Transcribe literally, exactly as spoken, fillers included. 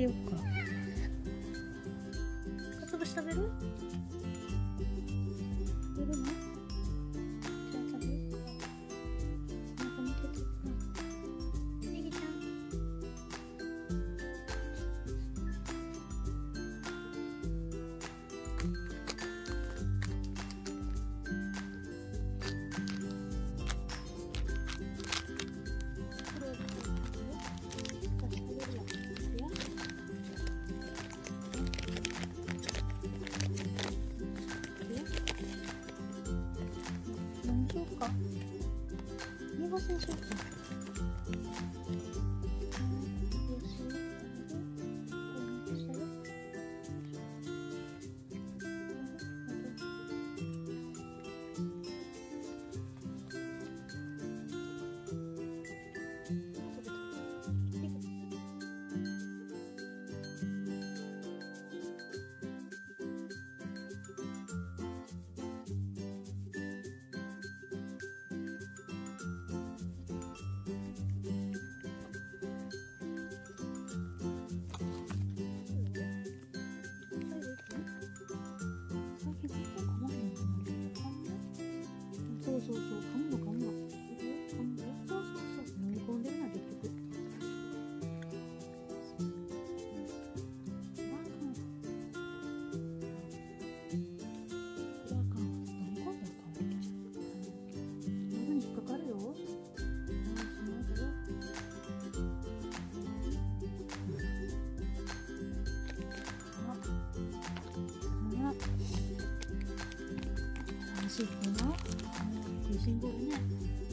てよっか。かつぶし食べる？食べるの？じゃあ食べようか。お腹向けてるな。ネギちゃん。何しようか。煮干しにしようか。そうそうそう、噛むの噛むの。噛むの。そうそうそう、飲み込んでるな、結局。これはあかんわ。これはあかんわ。飲み込んだらあかんわけじゃん。喉に引っかかるよ。よし、まずよ。あ、あ、楽しいかな？食いしん坊ね。